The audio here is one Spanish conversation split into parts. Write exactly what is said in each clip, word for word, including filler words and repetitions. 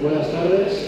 Buenas tardes.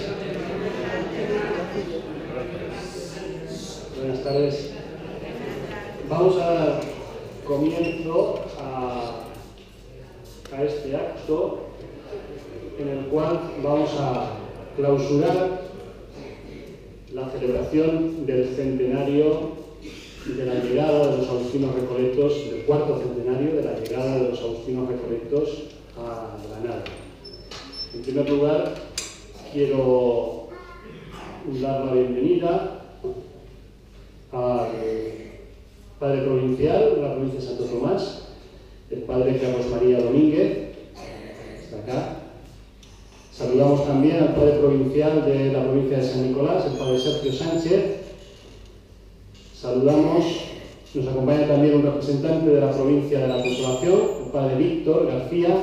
Buenas tardes. Vamos a dar comienzo a, a este acto en el cual vamos a clausurar la celebración del centenario de la llegada de los agustinos recoletos, del cuarto centenario de la llegada de los agustinos recoletos a Granada. En primer lugar, quiero dar la bienvenida al padre provincial de la provincia de Santo Tomás, el padre Carlos María Domínguez, está acá. Saludamos también al padre provincial de la provincia de San Nicolás, el padre Sergio Sánchez. Saludamos, nos acompaña también un representante de la provincia de la Consolación, el padre Víctor García.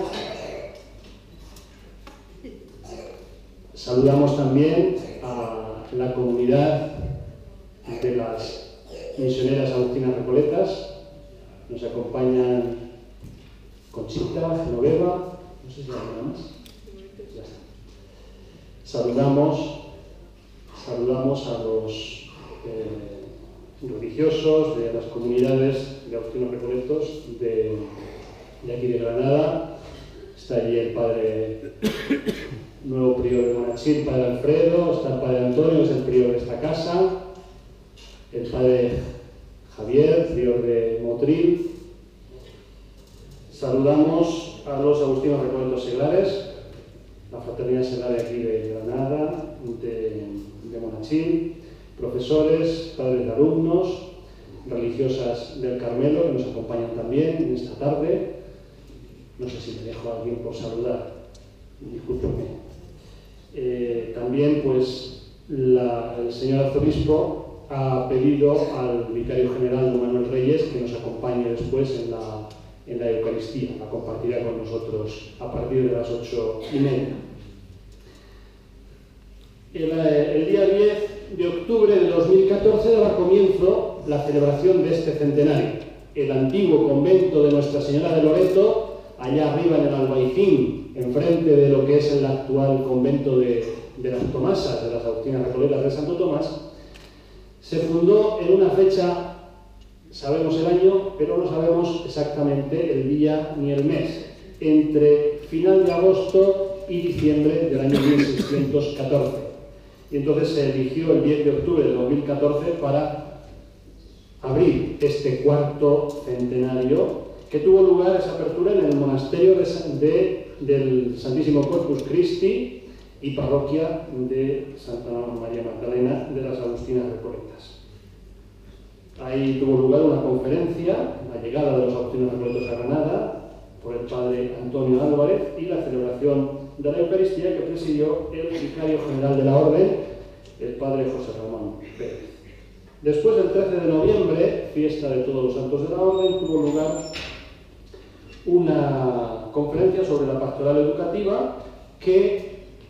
Saludamos también a la comunidad de las misioneras agustinas recoletas. Nos acompañan Conchita, Genoveva, no sé si hay nada más. Ya está. Saludamos, saludamos a los eh, religiosos de las comunidades de agustinos recoletos de, de aquí de Granada. Está allí el padre nuevo prior de Monachil, el padre Alfredo, está el padre Antonio, que es el prior de esta casa, el padre Javier, prior de Motril. Saludamos a los agustinos recoletos seglares, la fraternidad seglar aquí de Granada, de, de Monachil, profesores, padres de alumnos, religiosas del Carmelo, que nos acompañan también en esta tarde. No sé si me dejo a alguien por saludar, discúlpenme. Eh, también, pues, la, el señor arzobispo ha pedido al vicario general don Manuel Reyes que nos acompañe después en la, en la Eucaristía. La compartirá con nosotros a partir de las ocho y media. El, el día diez de octubre de dos mil catorce daba comienzo la celebración de este centenario. El antiguo convento de Nuestra Señora de Loreto, allá arriba en el Albaicín, enfrente de lo que es el actual convento de, de las Tomasas, de las agustinas recoletas de Santo Tomás, se fundó en una fecha, sabemos el año, pero no sabemos exactamente el día ni el mes, entre final de agosto y diciembre del año mil seiscientos catorce. Y entonces se eligió el diez de octubre de dos mil catorce para abrir este cuarto centenario, que tuvo lugar esa apertura en el monasterio de, de, del Santísimo Corpus Christi y parroquia de Santa María Magdalena de las Agustinas Recoletas. Ahí tuvo lugar una conferencia, la llegada de los Agustinos Recoletos a Granada, por el padre Antonio Álvarez, y la celebración de la Eucaristía que presidió el vicario general de la Orden, el padre José Ramón Pérez. Después, el trece de noviembre, fiesta de todos los santos de la Orden, tuvo lugar una conferencia sobre la pastoral educativa que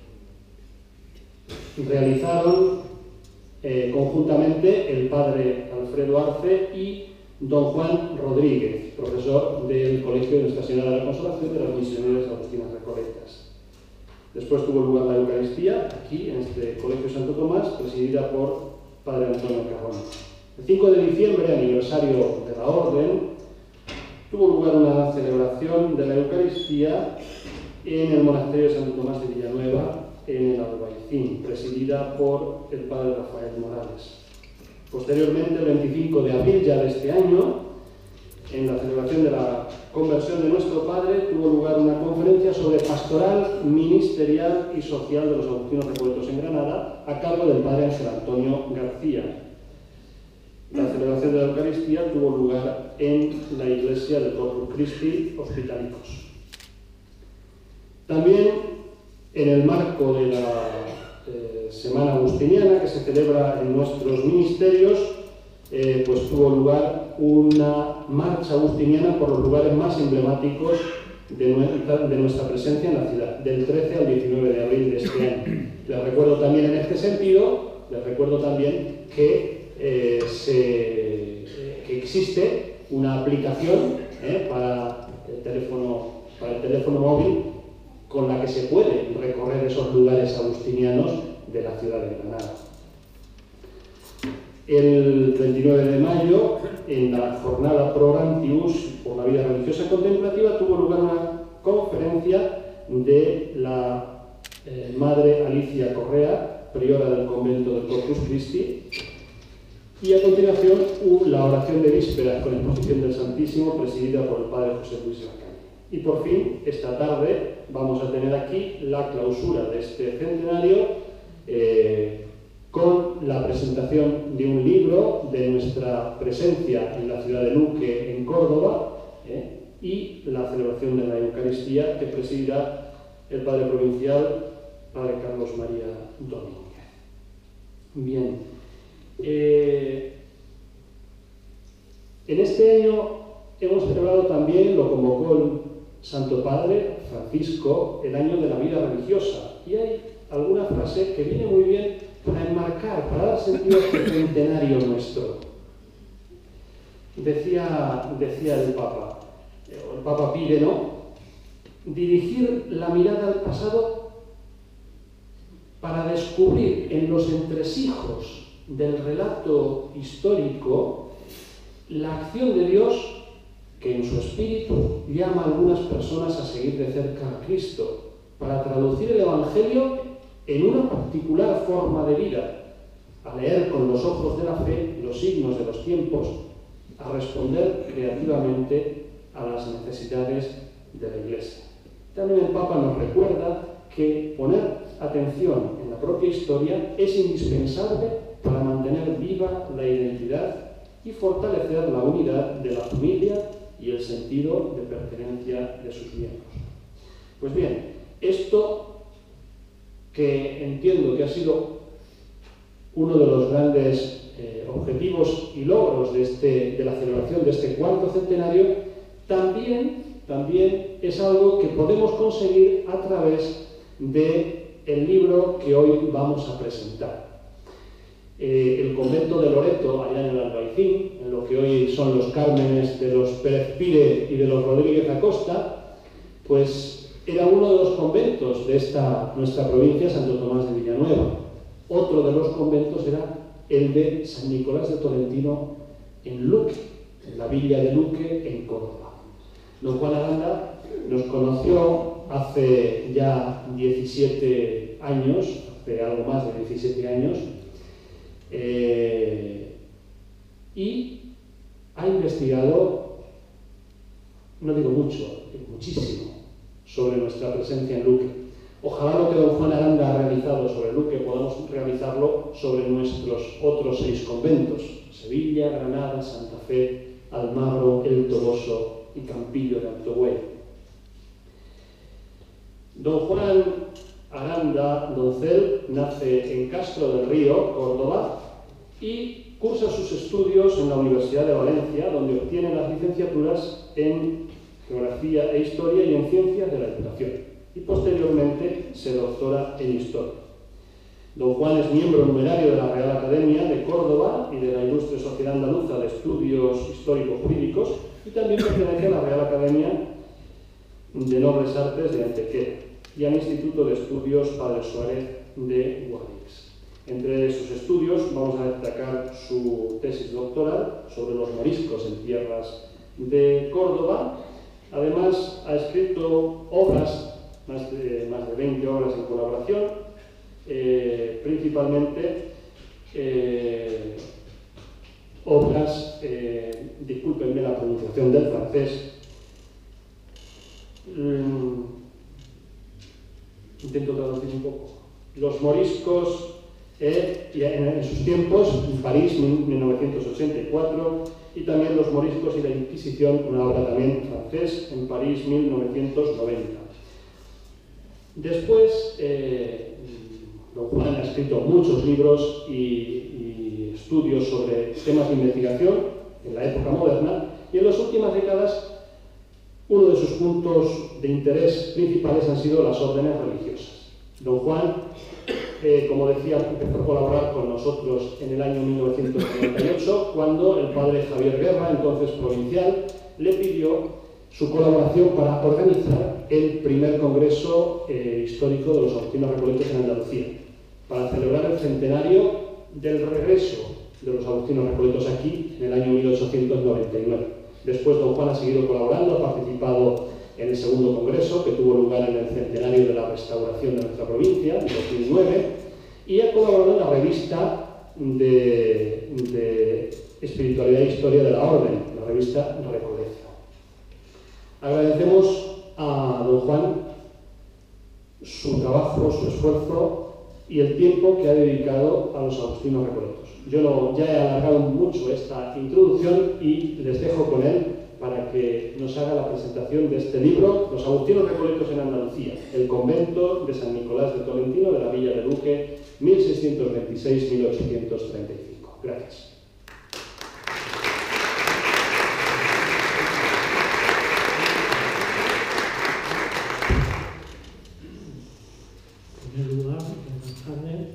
realizaron eh, conjuntamente el padre Alfredo Arce y don Juan Rodríguez, profesor del Colegio de Nuestra Señora de la Consolación de las Misioneras Agustinas Recoletas. Después tuvo lugar la Eucaristía, aquí en este Colegio Santo Tomás, presidida por padre Antonio Carrón. El cinco de diciembre, aniversario de la Orden, tuvo lugar una celebración de la Eucaristía en el monasterio de Santo Tomás de Villanueva, en el Albaicín, presidida por el padre Rafael Morales. Posteriormente, el veinticinco de abril ya de este año, en la celebración de la conversión de nuestro padre, tuvo lugar una conferencia sobre pastoral, ministerial y social de los agustinos recoletos en Granada, a cargo del padre Ángel Antonio García. La celebración de la Eucaristía tuvo lugar en la iglesia del Corpus Christi Hospitalicos. También, en el marco de la eh, Semana Agustiniana que se celebra en nuestros ministerios, eh, pues tuvo lugar una marcha agustiniana por los lugares más emblemáticos de nuestra, de nuestra presencia en la ciudad, del trece al diecinueve de abril de este año. Les recuerdo también en este sentido, les recuerdo también que Eh, se, que existe una aplicación eh, para, el teléfono, para el teléfono móvil con la que se puede recorrer esos lugares agustinianos de la ciudad de Granada. El veintinueve de mayo, en la jornada Pro Orantius, por la vida religiosa contemplativa, tuvo lugar una conferencia de la eh, Madre Alicia Correa, priora del convento del Corpus Christi, y a continuación hubo la oración de vísperas con exposición del Santísimo, presidida por el Padre José Luis Lacalle. Y por fin, esta tarde, vamos a tener aquí la clausura de este centenario, eh, con la presentación de un libro de nuestra presencia en la ciudad de Luque, en Córdoba, eh, y la celebración de la Eucaristía que presidirá el Padre Provincial, Padre Carlos María Domínguez. Bien. Eh, en este año hemos celebrado también, lo convocó el Santo Padre Francisco, el año de la vida religiosa. Y hay alguna frase que viene muy bien para enmarcar, para dar sentido a este centenario nuestro. Decía, decía el Papa, el Papa pide, ¿no?, dirigir la mirada al pasado para descubrir en los entresijos del relato histórico la acción de Dios que en su espíritu llama a algunas personas a seguir de cerca a Cristo, para traducir el Evangelio en una particular forma de vida, a leer con los ojos de la fe los signos de los tiempos, a responder creativamente a las necesidades de la Iglesia. También el Papa nos recuerda que poner atención en la propia historia es indispensable para mantener viva la identidad y fortalecer la unidad de la familia y el sentido de pertenencia de sus miembros. Pues bien, esto que entiendo que ha sido uno de los grandes eh, objetivos y logros de, este, de la celebración de este cuarto centenario, también, también es algo que podemos conseguir a través del libro que hoy vamos a presentar. Eh, el convento de Loreto, allá en el Albaicín, en lo que hoy son los Cármenes de los Pérez Pire y de los Rodríguez Acosta, pues era uno de los conventos de esta nuestra provincia, Santo Tomás de Villanueva. Otro de los conventos era el de San Nicolás de Tolentino en Luque, en la villa de Luque, en Córdoba. Don Juan Aranda nos conoció hace ya diecisiete años, hace algo más de diecisiete años, eh, y ha investigado, no digo mucho, muchísimo, sobre nuestra presencia en Luque. Ojalá lo que don Juan Aranda ha realizado sobre Luque podamos realizarlo sobre nuestros otros seis conventos: Sevilla, Granada, Santa Fe, Almagro, El Toloso y Campillo de Altobuey. Don Juan Aranda Doncel nace en Castro del Río, Córdoba, y cursa sus estudios en la Universidad de Valencia, donde obtiene las licenciaturas en Geografía e Historia y en Ciencias de la Educación, y posteriormente se doctora en Historia. Don Juan es miembro numerario de la Real Academia de Córdoba y de la Ilustre Sociedad Andaluza de Estudios Histórico-Jurídicos, y también pertenece a la Real Academia de Nobles Artes de Antequera y al Instituto de Estudios Padre Suárez de Guadix. Entre sus estudios vamos a destacar su tesis doctoral sobre los moriscos en tierras de Córdoba. Además, ha escrito obras, más de, más de veinte obras en colaboración, eh, principalmente eh, obras, eh, discúlpenme la pronunciación del francés, mm, intento traducir un poco, Los moriscos eh, en, en sus tiempos, en París, mil novecientos ochenta y cuatro, y también Los moriscos y la Inquisición, una obra también francés, en París, mil novecientos noventa. Después, eh, don Juan ha escrito muchos libros y, y estudios sobre temas de investigación en la época moderna, y en las últimas décadas uno de sus puntos de interés principales han sido las órdenes religiosas. Don Juan, eh, como decía, empezó a colaborar con nosotros en el año mil novecientos noventa y ocho, cuando el padre Javier Guerra, entonces provincial, le pidió su colaboración para organizar el primer Congreso eh, Histórico de los Agustinos Recoletos en Andalucía, para celebrar el centenario del regreso de los Agustinos Recoletos aquí en el año mil ochocientos noventa y nueve. Después don Juan ha seguido colaborando, ha participado en el segundo Congreso que tuvo lugar en el centenario de la restauración de nuestra provincia, en dos mil nueve, y ha colaborado en la revista de, de Espiritualidad e Historia de la Orden, la revista Recoleto. Agradecemos a don Juan su trabajo, su esfuerzo y el tiempo que ha dedicado a los Agustinos Recoletos. Yo no, ya he alargado mucho esta introducción y les dejo con él para que nos haga la presentación de este libro, Los Agustinos Recoletos en Andalucía, el convento de San Nicolás de Tolentino de la Villa de Luque, mil seiscientos veintiséis a mil ochocientos treinta y cinco. Gracias. En primer lugar, buenas tardes.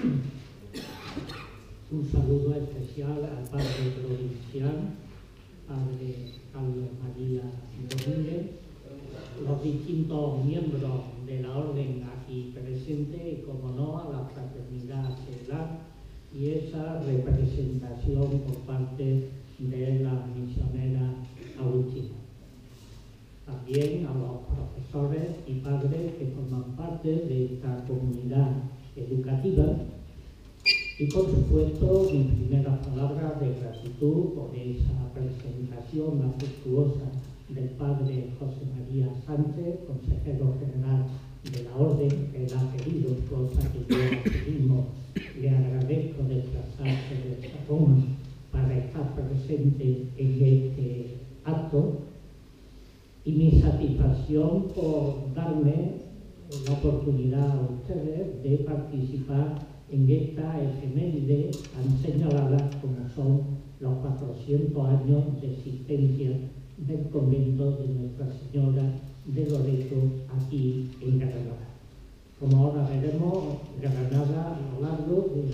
Un saludo especial al padre provincial, padre Carlos María Domínguez, los distintos miembros de la orden aquí presentes y, como no, a la fraternidad seglar y esa representación por parte de las misioneras agustinas. También a los profesores y padres que forman parte de esta comunidad educativa. Y, por supuesto, mis primeras palabras de gratitud por esa presentación afectuosa del padre José María Sánchez, consejero general de la Orden, que él ha pedido, cosa que yo mismo le agradezco desplazarse de Roma para estar presente en este acto, y mi satisfacción por darme la oportunidad a ustedes de participar en esta efeméride tan señalada como son los cuatrocientos años de existencia del convento de Nuestra Señora de Loreto aquí en Granada. Como ahora veremos, Granada, a lo largo de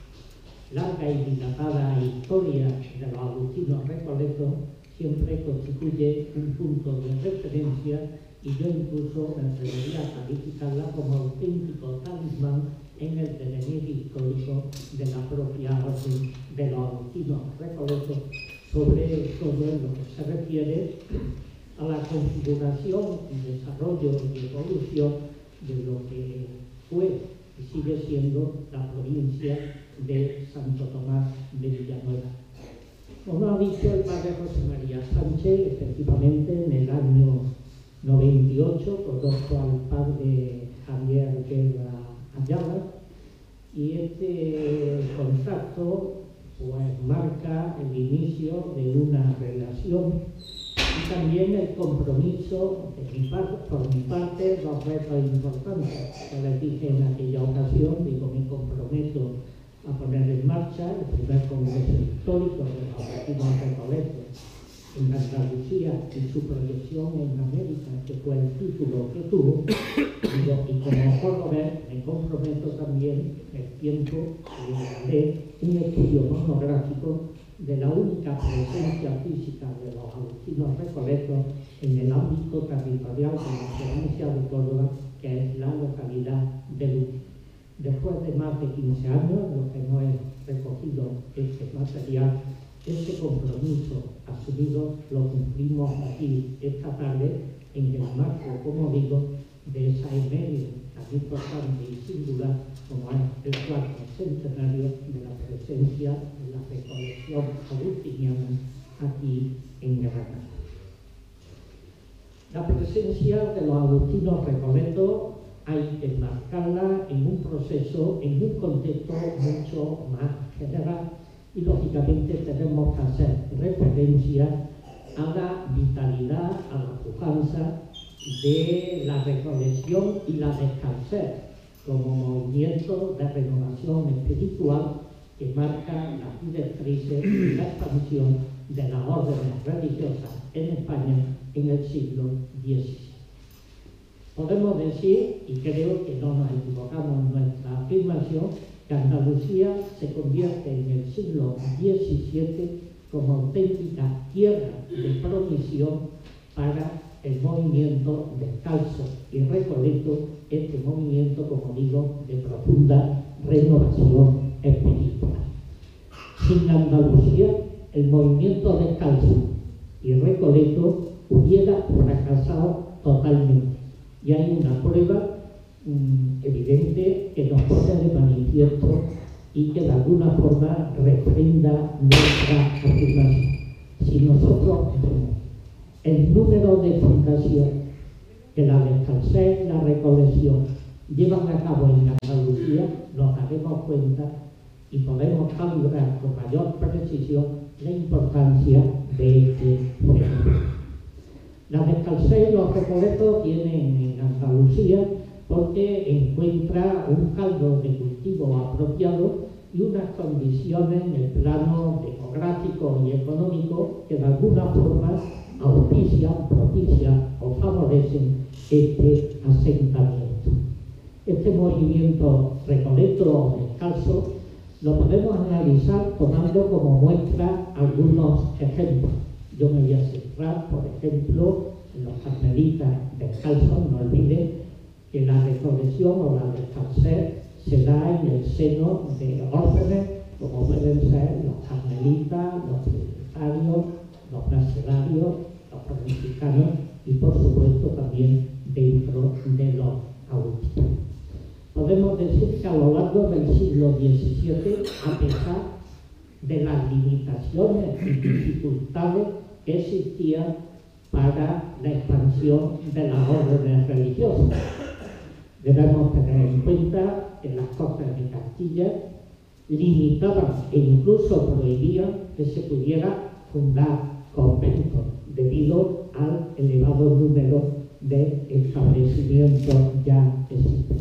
la larga y dilatada historia de los agustinos recoletos, siempre constituye un punto de referencia, y yo incluso me atrevería a calificarla como auténtico talismán en el devenir histórico de la propia orden de los agustinos recoletos, sobre todo en lo que se refiere a la configuración, desarrollo y evolución de lo que fue y sigue siendo la provincia de Santo Tomás de Villanueva. Como ha dicho el padre José María Sánchez, efectivamente en el año noventa y ocho conozco al padre Javier Guerra Ayala, y este contacto pues marca el inicio de una relación y también el compromiso de mi parte, por mi parte, dos retos importantes que les dije en aquella ocasión. Digo, me comprometo a poner en marcha el primer congreso histórico de los agustinos recoletos en Andalucía y su proyección en América, que fue el título que tuvo. Digo, y como cordobés me comprometo también el tiempo de un estudio monográfico de la única presencia física de los agustinos recoletos en el ámbito territorial de la provincia de Córdoba, que es la localidad de Luque. Después de más de quince años, en lo que no he recogido este material, este compromiso asumido lo cumplimos aquí esta tarde en el marco, como digo, de esa efeméride tan importante y singular como es el cuarto centenario de la presencia de la recolección agustiniana aquí en Granada. La presencia de los agustinos recoletos hay que marcarla en un proceso, en un contexto mucho más general, y lógicamente tenemos que hacer referencia a la vitalidad, a la pujanza de la recolección y la descalcez como movimiento de renovación espiritual que marca las directrices y la expansión de las órdenes religiosas en España en el siglo diecisiete. Podemos decir, y creo que no nos equivocamos en nuestra afirmación, que Andalucía se convierte en el siglo diecisiete como auténtica tierra de provisión para el movimiento descalzo y recoleto, este movimiento, como digo, de profunda renovación espiritual. Sin Andalucía, el movimiento descalzo y recoleto hubiera fracasado totalmente. Y hay una prueba mmm, evidente que nos pone de manifiesto y que de alguna forma refrenda nuestra afirmación. Si nosotros vemos el número de fundaciones que la descalcez y la recolección llevan a cabo en Andalucía, nos daremos cuenta y podemos calibrar con mayor precisión la importancia de este fenómeno. La descalcez y los recoletos vienen en Andalucía porque encuentra un caldo de cultivo apropiado y unas condiciones en el plano demográfico y económico que de alguna forma auspician, propician o favorecen este asentamiento. Este movimiento recoleto o descalzo lo podemos analizar tomando como muestra algunos ejemplos. Yo me voy a centrar, por ejemplo, en los carmelitas descalzos. No olviden que la recolección o la descalcez se da en el seno de órdenes como pueden ser los carmelitas, los trinitarios, los mercedarios, los franciscanos y por supuesto también dentro de los agustinos. Podemos decir que a lo largo del siglo diecisiete, a pesar de las limitaciones y dificultades que existían para la expansión de las órdenes religiosas, debemos tener en cuenta que las Cortes de Castilla limitaban e incluso prohibían que se pudiera fundar conventos debido al elevado número de establecimientos ya existentes.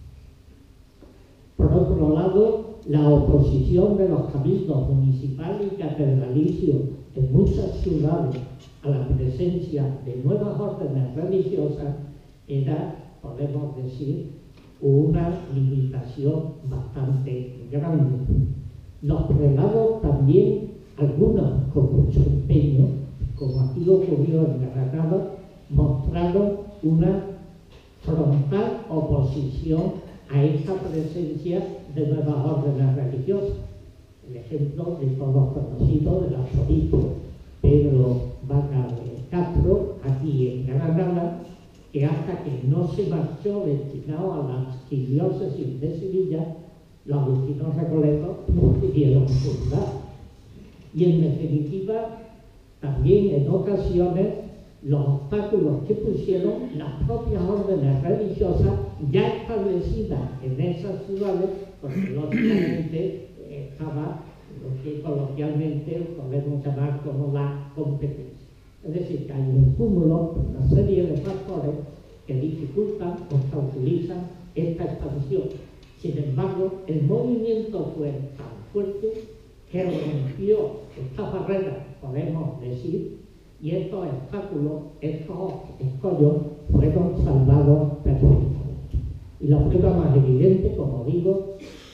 Por otro lado, la oposición de los cabildos municipales y catedralicios en muchas ciudades a la presencia de nuevas órdenes religiosas era, podemos decir, una limitación bastante grande. Los prelados también, algunos con mucho empeño, como aquí ocurrió en Granada, mostraron una frontal oposición a esta presencia de nuevas órdenes religiosas. El ejemplo de todos conocidos del arzobispo Pedro Vaca de Castro, aquí en Granada, que hasta que no se marchó destinado a la arquidiócesis de Sevilla, los agustinos recoletos no pudieron fundar. Y en definitiva, también en ocasiones, los obstáculos que pusieron las propias órdenes religiosas ya establecidas en esas ciudades, porque lógicamente estaba lo que coloquialmente podemos llamar como la competencia. Es decir, que hay un cúmulo, una serie de factores que dificultan o obstaculizan esta expansión. Sin embargo, el movimiento fue tan fuerte que rompió esta barrera, podemos decir, y estos obstáculos, estos escollos, fueron salvados perfectamente. Y la prueba más evidente, como digo,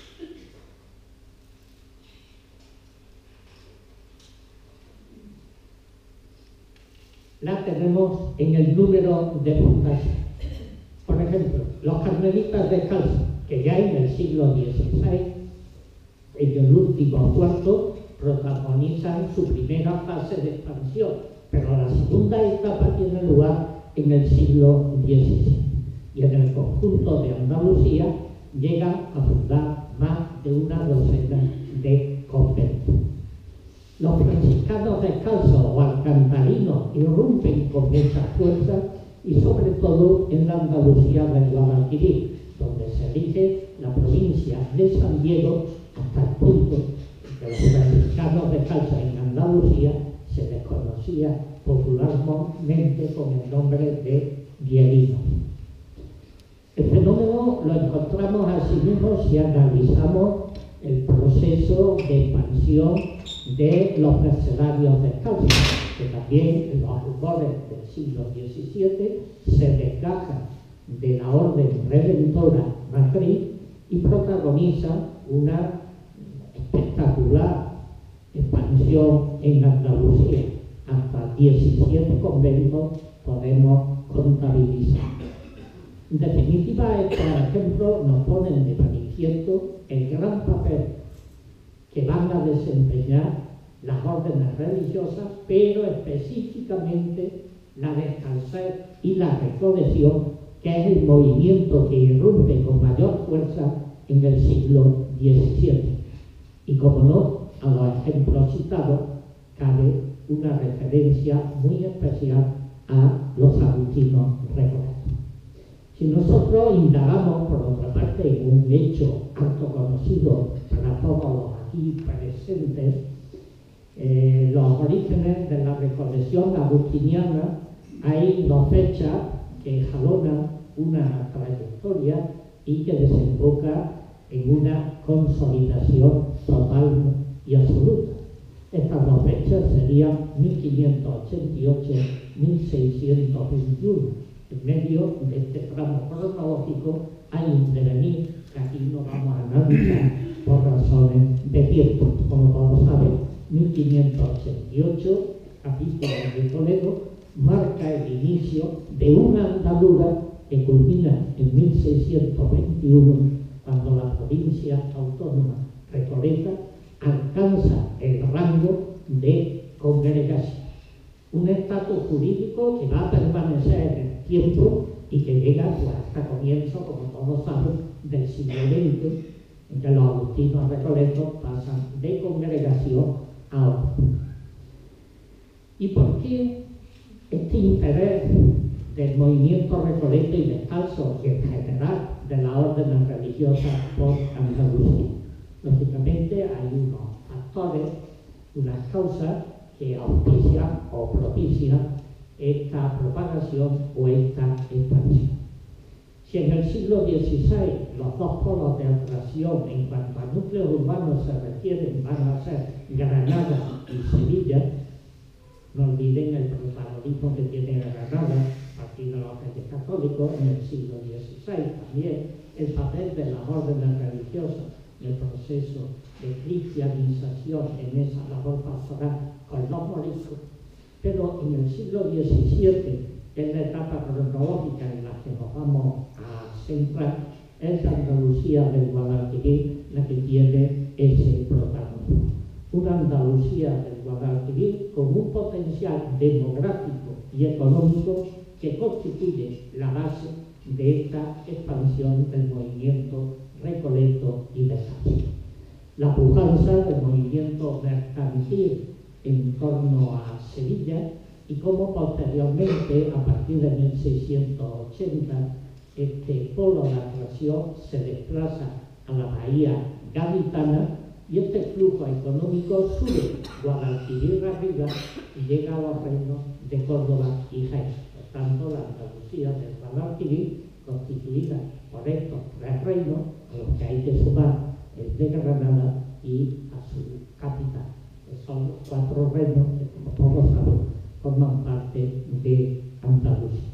la tenemos en el número de fundaciones. Por ejemplo, los carmelitas descalzos, que ya en el siglo dieciséis, en el último cuarto, protagonizan su primera fase de expansión, pero la segunda etapa tiene lugar en el siglo diecisiete. Y en el conjunto de Andalucía llegan a fundar más de una docena de conventos. Los franciscanos descalzos o alcantarinos irrumpen con mucha fuerza y sobre todo en la Andalucía del Guadalquivir, donde se elige la provincia de San Diego hasta el punto que los franciscanos descalzos en Andalucía se les conocía popularmente con el nombre de dieguinos. El fenómeno lo encontramos asimismo si analizamos el proceso de expansión de los mercedarios descalzos, que también en los albores del siglo diecisiete se desgajan de la orden redentora matriz y protagonizan una espectacular expansión en Andalucía. hasta diecisiete conventos podemos contabilizar. En definitiva, estos ejemplos nos ponen de manifiesto el gran papel que van a desempeñar las órdenes religiosas, pero específicamente la descalcez y la recolección, que es el movimiento que irrumpe con mayor fuerza en el siglo diecisiete. Y como no, a los ejemplos citados cabe una referencia muy especial a los agustinos recoletos. Si nosotros indagamos, por otra parte, en un hecho harto conocido para todos los aquí presentes, eh, los orígenes de la recolección agustiniana, hay dos fechas que jalonan una trayectoria y que desemboca en una consolidación total y absoluta. Estas dos fechas serían mil quinientos ochenta y ocho a mil seiscientos veintiuno. En medio de este tramo cronológico hay un devenir que aquí no vamos a analizar por razones de tiempo. Como todos saben, mil quinientos ochenta y ocho, capítulo de Toledo, marca el inicio de una andadura que culmina en mil seiscientos veintiuno, cuando la provincia autónoma Recoleta alcanza el rango de congregación. Un estatus jurídico que va a permanecer en el tiempo y que llega pues, hasta comienzo, como todos saben, del siglo veinte, en que los agustinos recoletos pasan de congregación a orden. ¿Y por qué este interés del movimiento recoleto y descalzo y en general de las órdenes religiosas por Andalucía? Lógicamente hay unos factores, unas causas que auspician o propician esta propagación o esta expansión. Si en el siglo dieciséis los dos polos de atracción en cuanto a núcleos urbanos se refieren van a ser Granada y Sevilla, no olviden el protagonismo que tiene Granada, partido de los Reyes Católicos, en el siglo dieciséis, también el papel de las órdenes religiosas en el proceso de cristianización en esa labor pastoral con los moriscos, pero en el siglo diecisiete, que es la etapa cronológica en la que nos vamos a centrar, es la Andalucía del Guadalquivir la que tiene ese protagonismo. Una Andalucía del Guadalquivir con un potencial demográfico y económico que constituye la base de esta expansión del movimiento recoleto y descalzo. La pujanza del movimiento mercantil en torno a Sevilla y cómo posteriormente, a partir de mil seiscientos ochenta, este polo de atracción se desplaza a la bahía gaditana y este flujo económico sube Guadalquivir arriba y llega a los reinos de Córdoba y Jaén. Por tanto, la Andalucía del Guadalquivir, constituida por estos tres reinos, a los que hay que sumar el de Granada y a su capital, que son los cuatro reinos que, como todos saben, forman parte de Andalucía.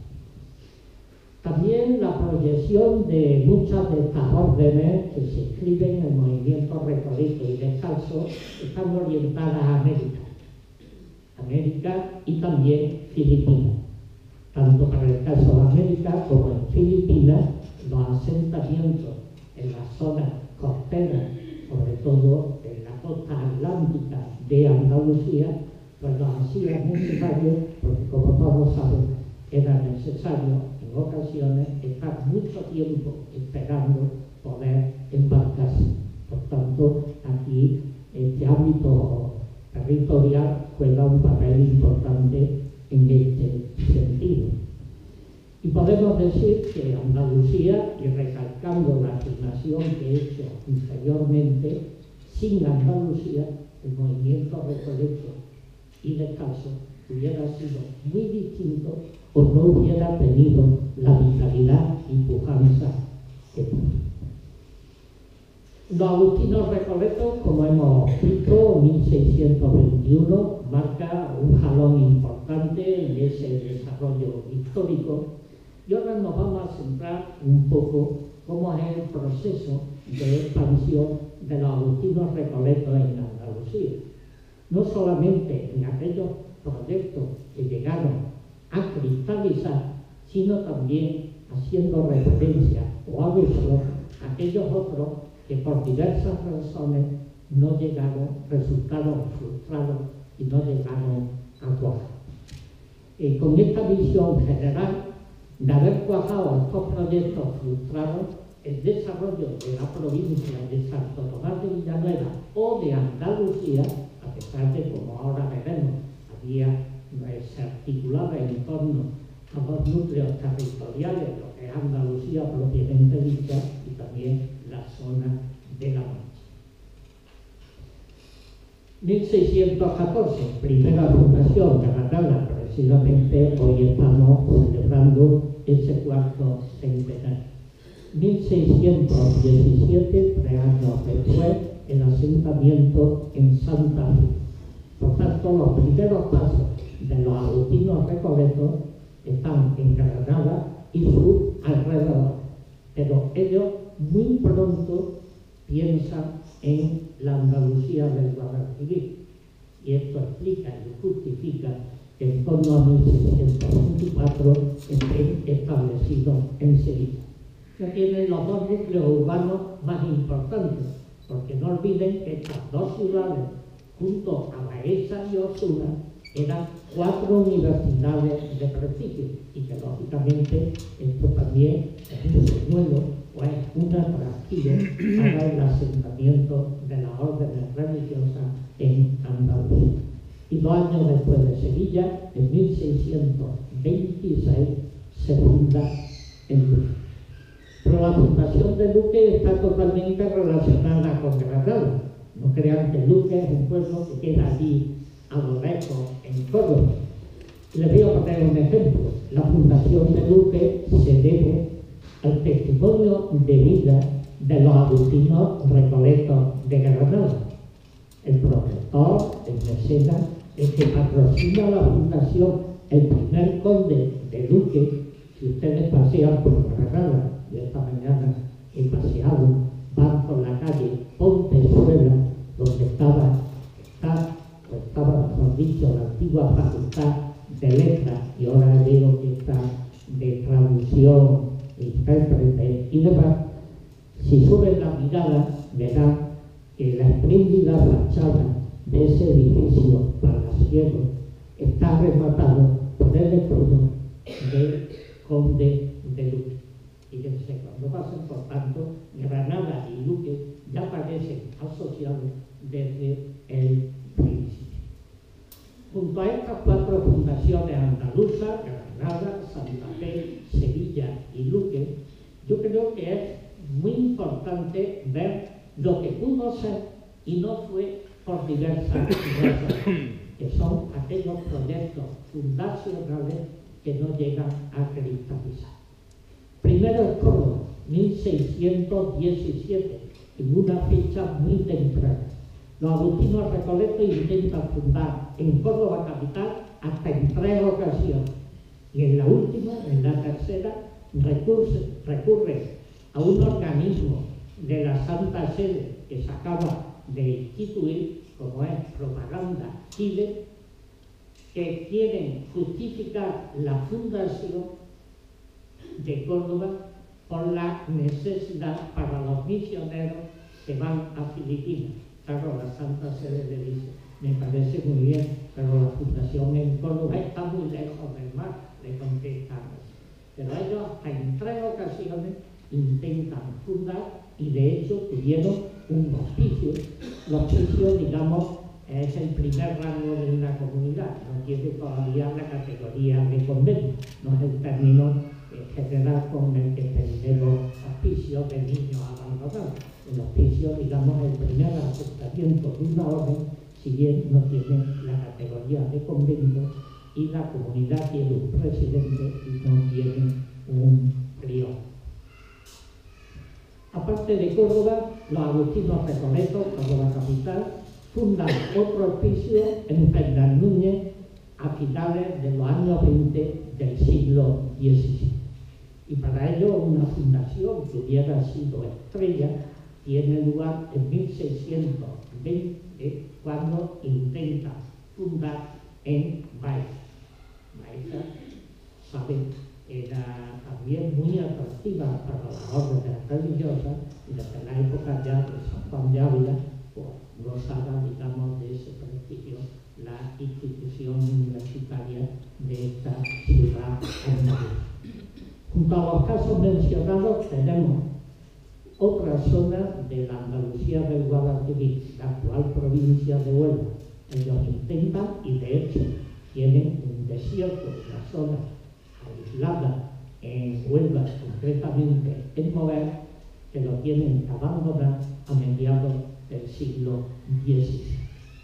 También la proyección de muchas de estas órdenes que se inscriben en el movimiento recoleto y descalzo están orientadas a América, América y también Filipinas. Tanto para el caso de América como en Filipinas, los asentamientos en las zonas costeras, sobre todo en la costa atlántica de Andalucía, pues los hacían necesarios, porque como todos saben, era necesario en ocasiones estar mucho tiempo esperando poder embarcarse. Por tanto, aquí este ámbito territorial juega un papel importante en este sentido. Y podemos decir que Andalucía, y recalcando la afirmación que he hecho anteriormente, sin Andalucía, el movimiento recoleto y descalzo hubiera sido muy distinto o no hubiera tenido la vitalidad y pujanza que tiene. Los agustinos recoletos, como hemos visto, mil seiscientos veintiuno marca un jalón importante en ese desarrollo histórico. Y ahora nos vamos a centrar un poco cómo es el proceso de expansión de los agustinos recoletos en Andalucía. No solamente en aquellos proyectos que llegaron a cristalizar, sino también haciendo referencia o alusión a aquellos otros que por diversas razones no llegaron, resultaron frustrados y no llegaron a cuajar. Eh, con esta visión general de haber cuajado estos proyectos frustrados, el desarrollo de la provincia de Santo Tomás de Villanueva o de Andalucía, a pesar de, como ahora veremos, había, eh, se articulaba en torno a los núcleos territoriales, lo que es Andalucía propiamente dicha, y también la zona de la Mancha. mil seiscientos catorce, primera fundación de Granada, precisamente hoy estamos celebrando ese cuarto centenario. mil seiscientos diecisiete, tres años después, el asentamiento en Santa Fe. Por tanto, los primeros pasos de los agustinos recoletos están en Granada y sus alrededores, pero ellos muy pronto piensan en la Andalucía del Guadalquivir, y esto explica y justifica que en torno a mil seiscientos veinticuatro estén establecidos en Sevilla, que tienen los dos núcleos urbanos más importantes, porque no olviden que estas dos ciudades, junto a Baeza y Osuna, eran cuatro universidades de prestigio, y que lógicamente esto también es un señuelo o es un atractivo para el asentamiento de las órdenes religiosas en Andalucía. Y dos años después de Sevilla, en mil seiscientos veintiséis, se funda en Luque. Pero la fundación de Luque está totalmente relacionada con Granada. No crean que Luque es un pueblo que queda allí a lo lejos, en Córdoba. Les voy a poner un ejemplo. La fundación de Luque se debe al testimonio de vida de los agustinos recoletos de Granada. El protector, el mecenas, el que patrocina la fundación, el primer conde de Luque. Si ustedes pasean por Granada, y esta mañana he paseado, van por la calle Pontezuela, donde estaba, está, o estaba, mejor dicho, la antigua facultad de letras, y ahora veo que está de traducción, intérprete y demás. Si suben la mirada, verán que la espléndida fachada de ese edificio palaciego está rematado por el escudo del conde de Luque. Fíjense, cuando pasen, por tanto, Granada y Luque ya parecen asociados desde el principio. Junto a estas cuatro fundaciones andaluzas, Granada, Santa Fe, Sevilla y Luque, yo creo que es muy importante ver lo que pudo ser y no fue por diversas razones, que son aquellos proyectos fundacionales que no llegan a cristalizar. Primero es Córdoba, mil seiscientos diecisiete, en una fecha muy temprana. Los agustinos recoletos intentan fundar en Córdoba capital hasta en tres ocasiones, y en la última, en la tercera, recurre, recurre a un organismo de la Santa Sede que se acaba de instituir, como es Propaganda Chile, que quieren justificar la fundación de Córdoba por la necesidad para los misioneros que van a Filipinas. Claro, la Santa Sede le dice, me parece muy bien, pero la fundación en Córdoba está muy lejos del mar, le contestan. Pero ellos en tres ocasiones intentan fundar, y de hecho tuvieron un hospicio. El hospicio, digamos, es el primer rango de una comunidad, no tiene todavía la categoría de convenio, no es el término eh, general con el que entendemos hospicio de niños abandonados. El hospicio, digamos, es el primer asentamiento de una orden, si bien no tiene la categoría de convento, y la comunidad tiene un presidente y no tiene un prior. Aparte de Córdoba, los agustinos recoletos, Córdoba capital, fundan otro hospicio en Fernández Núñez a finales de los años veinte del siglo diecisiete. Y para ello una fundación que hubiera sido estrella tiene lugar en mil seiscientos veinte, cuando intenta fundar en Baeza. Baeza, saben, era también muy atractiva para las órdenes religiosas y desde la época ya de San Juan de Ávila, pues gozaba, digamos, de ese prestigio la institución universitaria de esta ciudad andaluza. Junto a los casos mencionados tenemos otra zona de la Andalucía del Guadalquivir, la actual provincia de Huelva. Ellos intentan, y de hecho tienen un desierto, una zona aislada en Huelva, concretamente en Moguer, que lo tienen que abandonar a mediados del siglo dieciséis.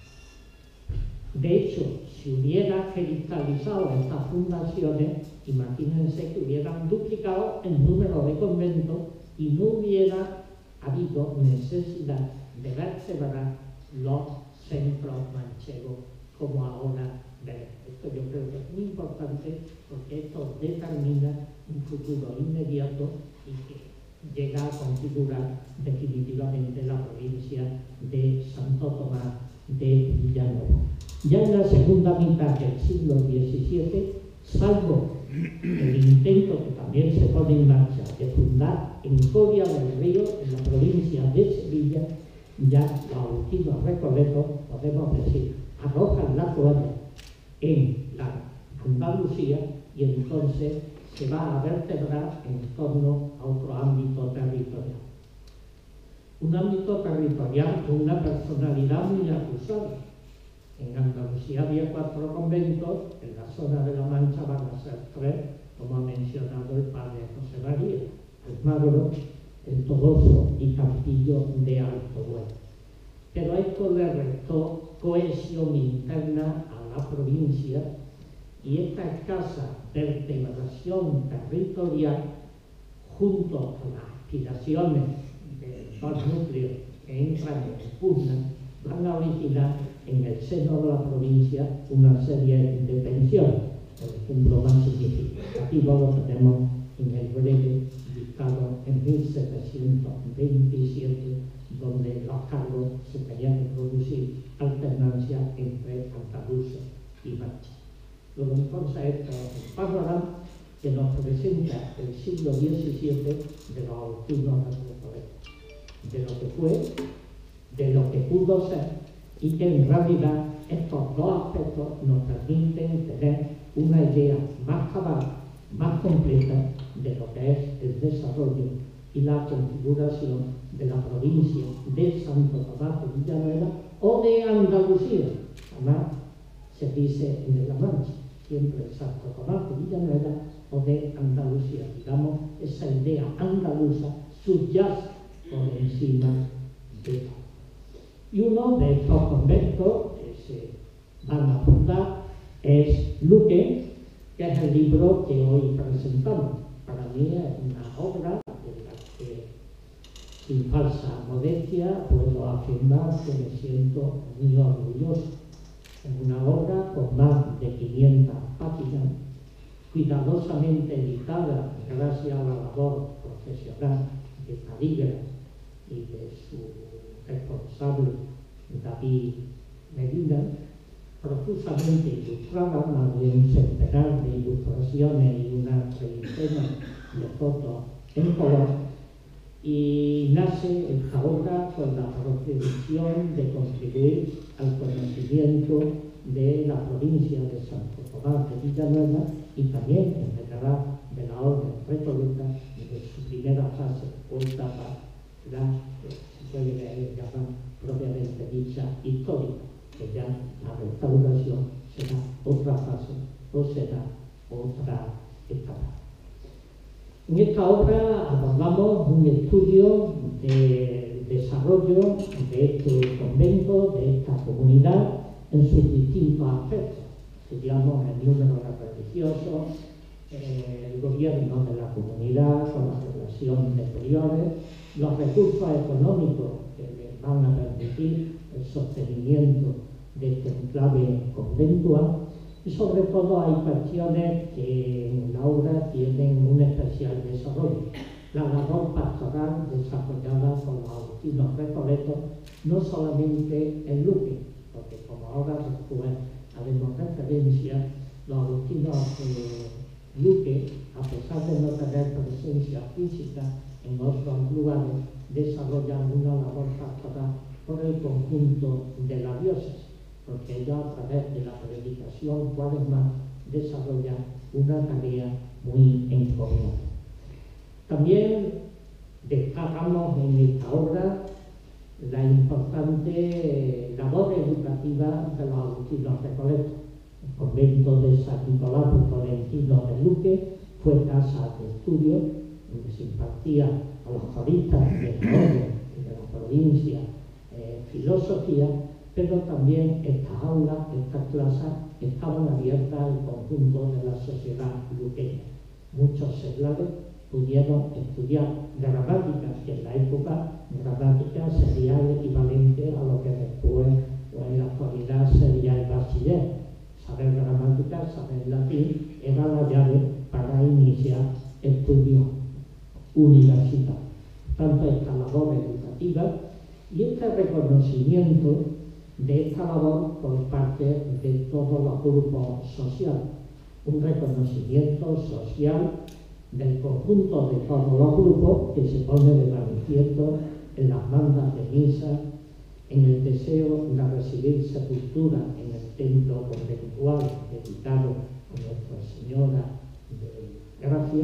De hecho, si hubiera cristalizado estas fundaciones, imagínense que hubieran duplicado el número de conventos y no hubiera habido necesidad de vertebrar los centros manchegos como ahora vemos. Esto yo creo que es muy importante porque esto determina un futuro inmediato y que llega a configurar definitivamente la provincia de Santo Tomás de Villanueva. Ya en la segunda mitad del siglo diecisiete, salvo el intento que también se pone en marcha de fundar en Coria del Río, en la provincia de Sevilla, ya los antiguos recoletos, podemos decir, arrojan la toalla en la Andalucía y entonces se va a vertebrar en torno a otro ámbito territorial. Un ámbito territorial con una personalidad muy acusada. En Andalucía había cuatro conventos, en la zona de La Mancha van a ser tres, como ha mencionado el padre José María, Almagro, El Toboso y Campillo de Alto Huelva. Pero a esto le restó cohesión interna a la provincia y esta escasa vertebración territorial, junto con las aspiraciones de dos núcleos que entran en pugna, van a originar en el seno de la provincia una serie de tensiones. Por ejemplo, más significativo lo tenemos en el breve dictado en mil setecientos veintisiete, donde los cargos se tenían que producir alternancia entre andaluces y manchegos. Luego, entonces, esto es un panorama que nos presenta el siglo diecisiete de los autunos recoletos, de lo que fue, de lo que pudo ser, y que en realidad estos dos aspectos nos permiten tener una idea más cabal, más completa de lo que es el desarrollo y la configuración de la provincia de Santo Tomás de Villanueva o de Andalucía. Además, se dice de La Mancha, siempre Santo Tomás de Villanueva o de Andalucía. Digamos, esa idea andaluza subyace por encima de todo. Y uno de estos conventos que se van a fundar es Luque, que es el libro que hoy presentamos. Para mí es una obra de la que, sin falsa modestia, puedo afirmar que me siento muy orgulloso. Es una obra con más de quinientas páginas, cuidadosamente editada gracias a la labor profesional de Tarígrafo y de su responsable David Medina, profusamente ilustrada, más de un centenar de ilustraciones y una treintena de fotos en color, y nace esta obra con la pretensión de contribuir al conocimiento de la provincia de Santo Tomás de Villanueva y también en general de la orden recoleta de su primera fase o etapa, la que se puede llamar propiamente dicha histórica, que ya la restauración será otra fase o será otra etapa. En esta obra abordamos un estudio del desarrollo de este convento, de esta comunidad, en sus distintos aspectos. Estudiamos el número de religiosos, eh, el gobierno de la comunidad con la relación de priores, los recursos económicos que les van a permitir el sostenimiento de este enclave conventual, y sobre todo hay cuestiones que en la obra tienen un especial desarrollo. La labor pastoral desarrollada por los agustinos recoletos, no solamente en Luque, porque como ahora después haremos referencia, los agustinos de Luque, a pesar de no tener presencia física en otros lugares, desarrollan una labor pastoral por el conjunto de la diócesis, porque ellos a través de la predicación cuaresmal desarrollan una tarea muy encomiable. También destacamos en esta obra la importante labor educativa de los agustinos recoletos. El convento de San Nicolás de Tolentino de Luque fue casa de estudio donde se impartía a los juristas de la orden y de la provincia eh, filosofía, pero también estas aulas, estas clases estaban abiertas al conjunto de la sociedad luqueña. Muchos seglares pudieron estudiar gramática, que en la época gramática sería el equivalente a lo que después o en la actualidad sería el bachiller. Saber gramática, saber latín, era la llave para iniciar estudios universitarios. Tanto esta labor educativa y este reconocimiento de esta labor por parte de todos los grupos sociales. Un reconocimiento social del conjunto de todos los grupos que se pone de manifiesto en las mandas de misa, en el deseo de recibir sepultura en el templo conventual dedicado a Nuestra Señora de Gracia,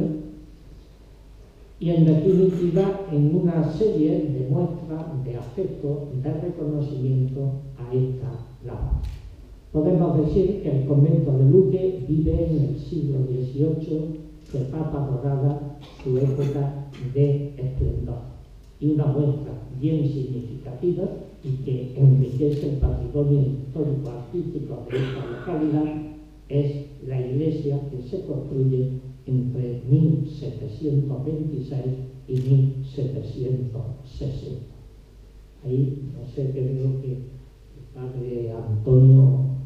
y en definitiva en una serie de muestras de afecto, de reconocimiento a esta labor. Podemos decir que el convento de Luque vive en el siglo dieciocho, su etapa dorada, su época de esplendor, y una muestra bien significativa y que enriquece el patrimonio histórico-artístico de esta localidad es la iglesia que se construye entre mil setecientos veintiséis y mil setecientos sesenta. Ahí no sé, creo que el padre Antonio,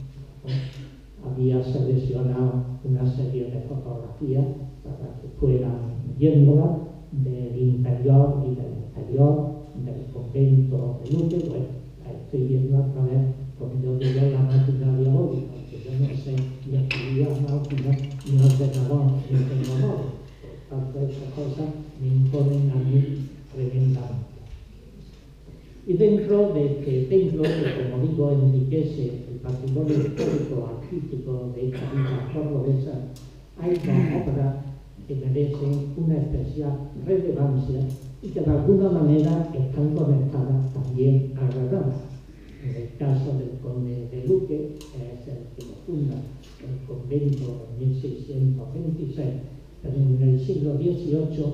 ¿no?, había seleccionado una serie de fotografías para que fueran viéndolas del interior y del exterior del convento de Luque. Bueno, la estoy viendo a través, como yo digo, la máquina diabólica, porque yo no sé ni escribir máquina ni ordenador ni tengo móvil. Por tanto, esas cosas me imponen a mí tremendamente. Y dentro de este templo, que como digo, enriquece el patrimonio histórico artístico de esta vida cordobesa, hay dos obras que merecen una especial relevancia y que de alguna manera están conectadas también a Granada. En el caso del conde de Luque, que es el que lo funda el convento en mil seiscientos veintiséis, pero en el siglo dieciocho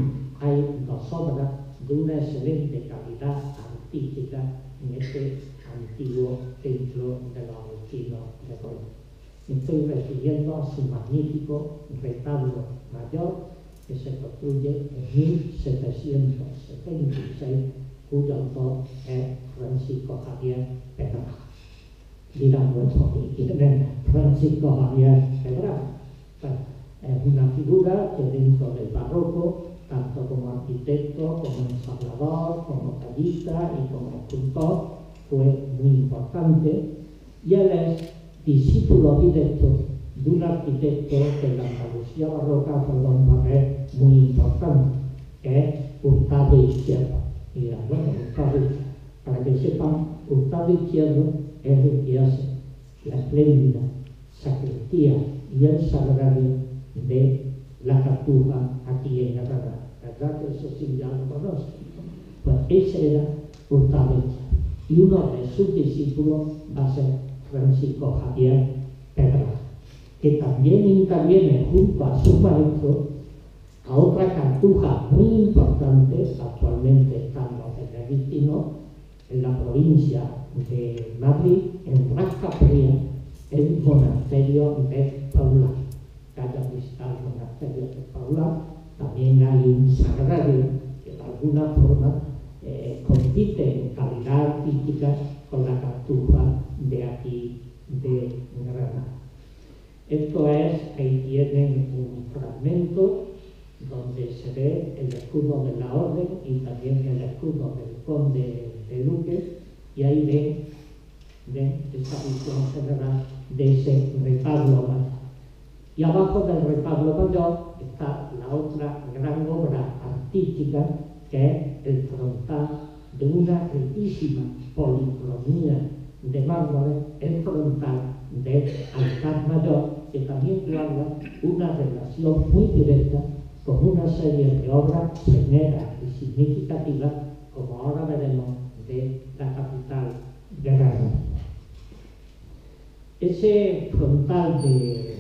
hay dos obras de una excelente calidad artística en este antiguo templo de los agustinos de Córdoba. Estoy refiriendo a su magnífico retablo mayor que se construye en mil setecientos setenta y seis, cuyo autor es Francisco Javier Pedraja. Dirán, bueno, ¿quién es Francisco Javier Pedraja? Bueno, es una figura que dentro del barroco, tanto como arquitecto, como ensamblador, como tallista y como escultor, fue muy importante, y él es discípulo directo de un arquitecto que en la Andalucía barroca fue un papel muy importante, que es Hurtado Izquierdo. Y dirán, bueno, Hurtado, para que sepan, Hurtado Izquierdo es el que hace la espléndida sacristía y el sagrario de la Cartuja aquí en Granada. ¿Verdad que eso sí ya lo conocen? Pues ese era Hurtado Izquierdo. Y uno de sus discípulos va a ser Francisco Javier Pedraja, que también interviene junto a su maestro a otra cartuja muy importante, actualmente estamos benedictinos, en la provincia de Madrid, en Rascapría, el monasterio de Paula. Que haya visitado el monasterio de Paula, también hay un sagrario que de alguna forma eh, compite en calidad artística con la cartuja de aquí de Granada. Esto es, ahí tienen un fragmento donde se ve el escudo de la orden y también el escudo del conde de Luque, y ahí ven, ven esa visión general de ese retablo mayor. Y abajo del retablo mayor está la otra gran obra artística, que es el frontal de una riquísima policromía de mármoles, el frontal del altar mayor, que también guarda una relación muy directa con una serie de obras señeras y significativas, como ahora veremos, de la capital Granada. Ese frontal de,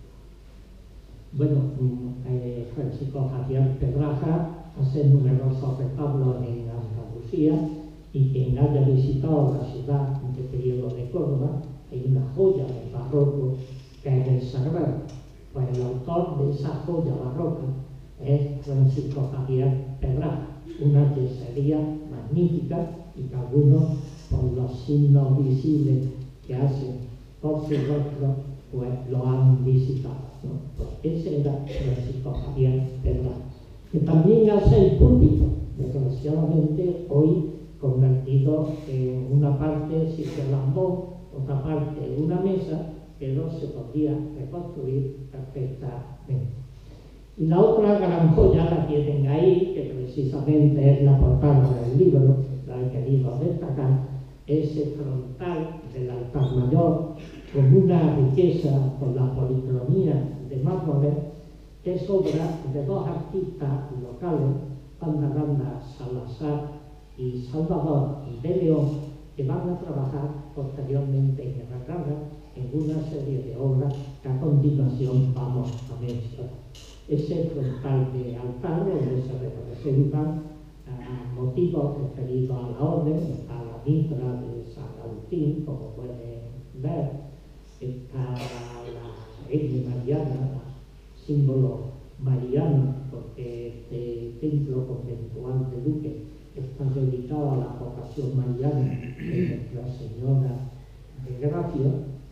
bueno, eh, Francisco Javier Pedraja hace numerosos retablos en Andalucía, y quien haya visitado la ciudad de periodo de Córdoba, hay una joya del barroco que es el Sagrado. Pues el autor de esa joya barroca es Francisco Javier Pedraja, una yesería magnífica, y que algunos, por los signos visibles que hacen por su rostro, pues lo han visitado, ¿no? Pues ese era Francisco Javier Pedraja, que también hace el púlpito, desgraciadamente hoy convertido en una parte sitio lambón, otra parte una mesa, pero se podría reconstruir perfectamente. Y la otra gran joya la tienen ahí, que precisamente es la portada del libro, la he querido destacar, ese frontal del altar mayor, con una riqueza por la policromía de mármoles, que es obra de dos artistas locales, Pandaranda Salazar y Salvador de León, que van a trabajar posteriormente en Granada en una serie de obras que a continuación vamos a mencionar. Ese frontal de altar donde se representan uh, motivos referidos a la orden, a la mitra de San Agustín, como pueden ver, está la N mariana, símbolo mariano, porque este templo conventual de Luque está dedicado a la vocación mariana de Nuestra Señora de Gracia,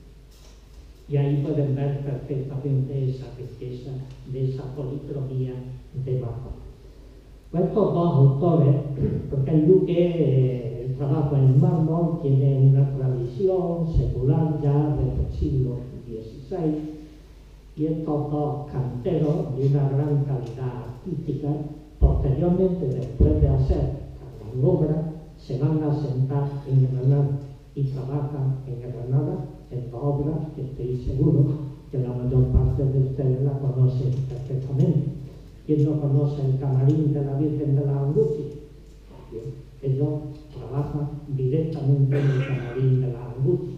y ahí pueden ver perfectamente esa riqueza de esa policromía de mármol. Pues estos dos autores, porque el Luque, eh, el trabajo en mármol tiene una tradición secular ya desde el siglo dieciséis, y estos dos canteros de una gran calidad artística, posteriormente, después de hacer la obra, se van a sentar en Granada y trabajan en Granada en la obra, que estoy seguro que la mayor parte de ustedes la conocen perfectamente. ¿Quién no conoce el camarín de la Virgen de la Angustia? Bien, ellos trabajan directamente en el camarín de la Angustia.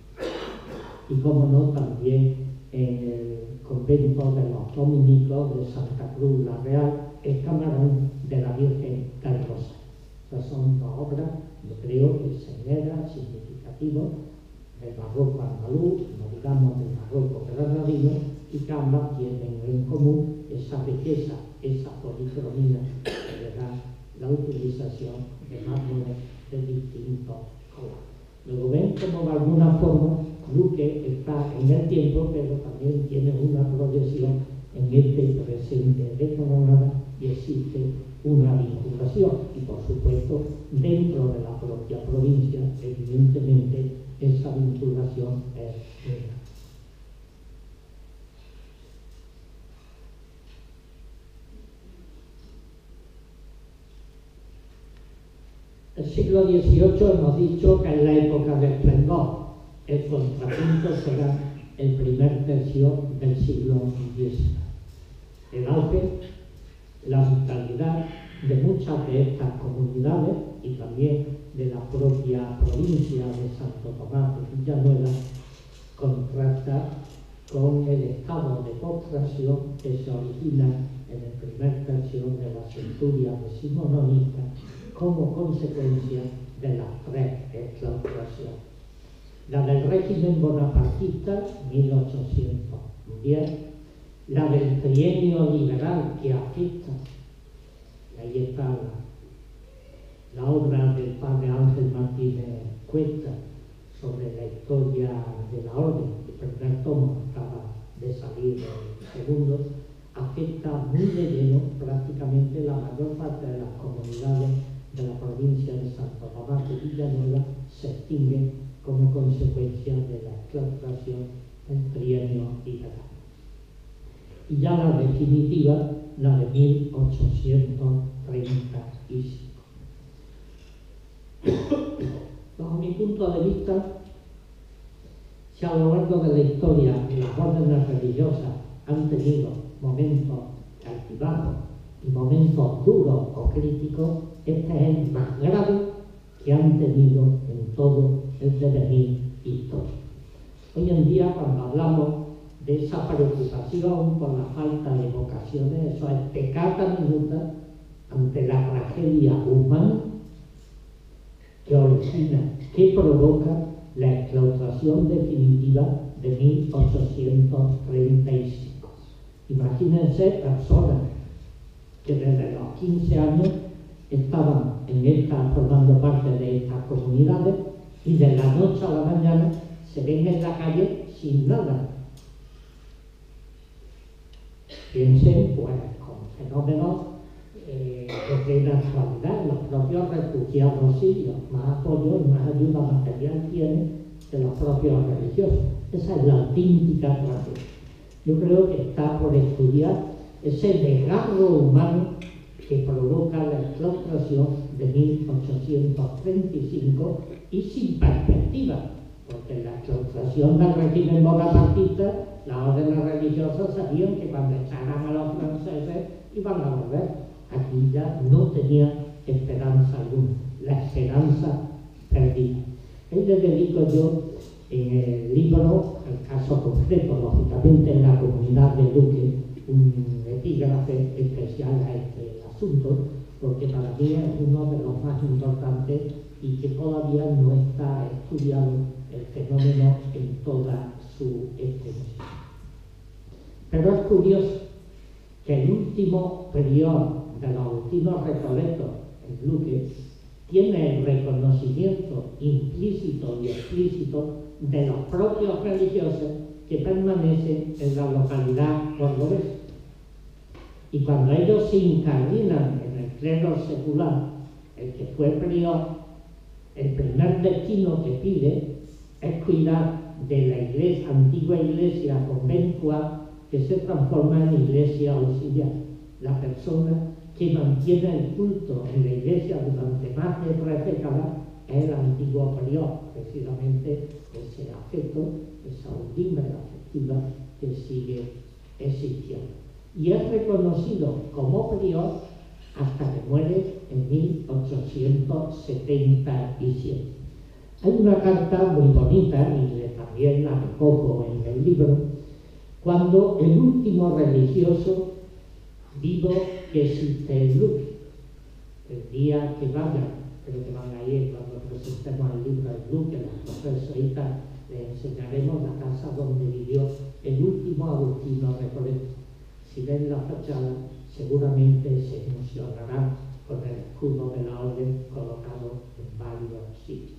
Y como no, también en el convento de los dominicos de Santa Cruz la Real, el camarín de la Virgen del Rosario. Estas son dos obras, yo creo que señeras, significativas, del barroco andaluz, no digamos del barroco granadino, y que ambas tienen en común esa riqueza, esa policromía que le da la utilización de mármoles de distintos colores. Luego ven como de alguna forma Luque está en el tiempo, pero también tiene una proyección en este presente de Granada, y existe una vinculación, y por supuesto dentro de la propia provincia, evidentemente esa vinculación es real. El siglo dieciocho hemos dicho que es la época del esplendor. El contrapunto será el primer tercio del siglo diecinueve. El auge, la vitalidad de muchas de estas comunidades y también de la propia provincia de Santo Tomás de Villanueva contrasta con el estado de postración que se origina en el primer tercio de la centuria decimonónica como consecuencia de las tres exclaustraciones. La del régimen bonapartista, mil ochocientos diez, la del trienio liberal que afecta, y ahí está la, la obra del padre Ángel Martínez Cuesta sobre la historia de la orden, el primer tomo acaba de salir el segundo, afecta muy de lleno prácticamente la mayor parte de las comunidades de la provincia de Santo Tomás de Villanueva, se extinguen como consecuencia de la clausuración del trienio liberal. Y ya la definitiva, la de mil ochocientos treinta y cinco. Bajo mi punto de vista, si a lo largo de la historia las órdenes religiosas han tenido momentos altibajos y momentos duros o críticos, este es el más grave que han tenido en todo el devenir histórico. Hoy en día, cuando hablamos de esa preocupación por la falta de vocaciones, eso es peccata minuta ante la tragedia humana que origina, que provoca la exclaustración definitiva de mil ochocientos treinta y cinco. Imagínense personas que desde los quince años estaban en esta, formando parte de estas comunidades, y de la noche a la mañana se ven en la calle sin nada. Piensen pues con fenómenos eh, de la actualidad, los propios refugiados sirios, más apoyo y más ayuda material tienen que los propios religiosos. Esa es la auténtica tragedia. Yo creo que está por estudiar ese desgarro humano que provoca la exclaustración de mil ochocientos treinta y cinco y sin perspectiva, porque en la exclaustración del régimen bonapartista las órdenes religiosas sabían que cuando echaran a los franceses iban a volver. Aquí ya no tenía esperanza alguna, la esperanza perdida. Ahí le dedico yo en el libro, el caso concreto, lógicamente en la comunidad de Luque, un epígrafe especial a este asunto, porque para mí es uno de los más importantes y que todavía no está estudiado el fenómeno en toda su extensión. Pero es curioso que el último prior de los agustinos recoletos en Luque tiene el reconocimiento implícito y explícito de los propios religiosos que permanecen en la localidad cordobesa. Y cuando ellos se incardinan en el clero secular, el que fue prior, el primer destino que pide es cuidar de la iglesia, antigua iglesia conventual, que se transforma en iglesia auxiliar. La persona que mantiene el culto en la iglesia durante más de tres décadas es el antiguo prior, precisamente ese afecto, esa undimbre afectiva que sigue existiendo. Y es reconocido como prior hasta que muere en mil ochocientos setenta y siete. Hay una carta muy bonita, y también la recojo en el libro, cuando el último religioso vivo que existe en Luque, el día que vayan, creo que van a ir cuando presentemos el libro en Luque, las profesoritas, les enseñaremos la casa donde vivió el último agustino Recoleto. Si ven la fachada, seguramente se emocionarán con el escudo de la orden colocado en varios sitios.